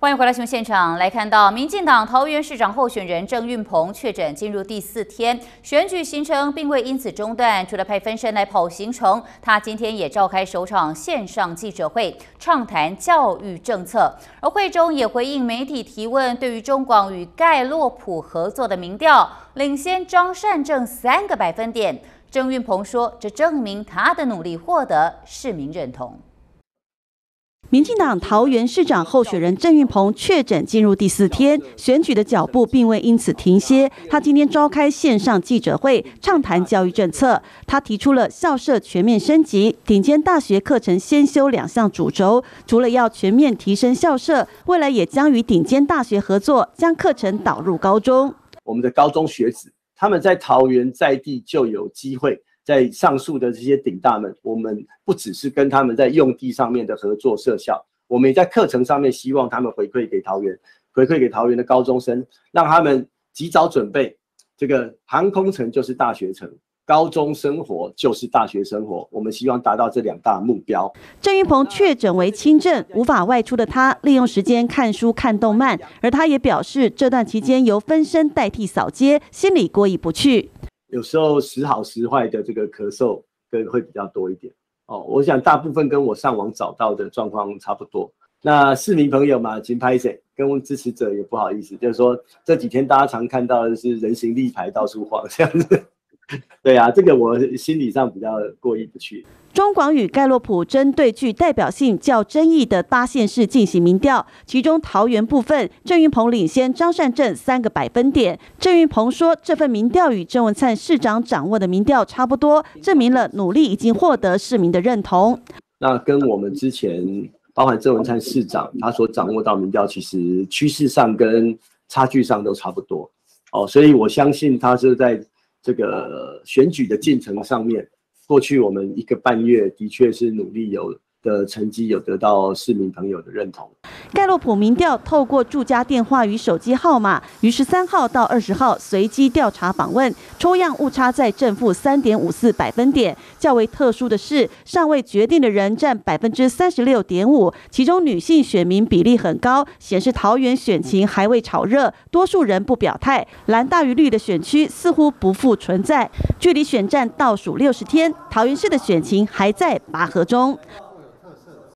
欢迎回来新闻现场，来看到民进党桃园市长候选人郑运鹏确诊进入第4天，选举行程并未因此中断。除了派分身来跑行程，他今天也召开首场线上记者会，畅谈教育政策。而会中也回应媒体提问，对于中广与盖洛普合作的民调，领先张善政3个百分点。郑运鹏说，这证明他的努力获得市民认同。 民进党桃园市长候选人郑运鹏确诊进入第4天，选举的脚步并未因此停歇。他今天召开线上记者会，畅谈教育政策。他提出了校舍全面升级、顶尖大学课程先修2项主轴。除了要全面提升校舍，未来也将与顶尖大学合作，将课程导入高中。 我们的高中学子，他们在桃园在地就有机会。 在上述的这些顶大们，我们不只是跟他们在用地上面的合作设校，我们也在课程上面希望他们回馈给桃园的高中生，让他们及早准备。这个航空城就是大学城，高中生活就是大学生活，我们希望达到这2大目标。 郑运鹏确诊为轻症，无法外出的他，利用时间看书、看动漫，而他也表示，这段期间由分身代替扫街，心里过意不去。 有时候时好时坏的这个咳嗽会比较多一点哦，我想大部分跟我上网找到的状况差不多。那市民朋友嘛，请拍谁跟支持者也不好意思，就是说这几天大家常看到的是人形立牌到处晃这样子。对啊，这个我心理上比较过意不去。 中广与盖洛普针对具代表性较争议的8县市进行民调，其中桃园部分，郑运鹏领先张善政3个百分点。郑运鹏说，这份民调与郑文灿市长掌握的民调差不多，证明了努力已经获得市民的认同。 那跟我们之前包含郑文灿市长他所掌握到民调，其实趋势上跟差距上都差不多哦，所以我相信他是在这个选举的进程上面。 过去我们1个半月的确是努力有的成绩，有得到市民朋友的认同。 盖洛普民调透过住家电话与手机号码，于13号到20号随机调查访问，抽样误差在正负3.54百分点。较为特殊的是，尚未决定的人占36.5%，其中女性选民比例很高，显示桃园选情还未炒热，多数人不表态。蓝大于绿的选区似乎不复存在。距离选战倒数60天，桃园市的选情还在拔河中。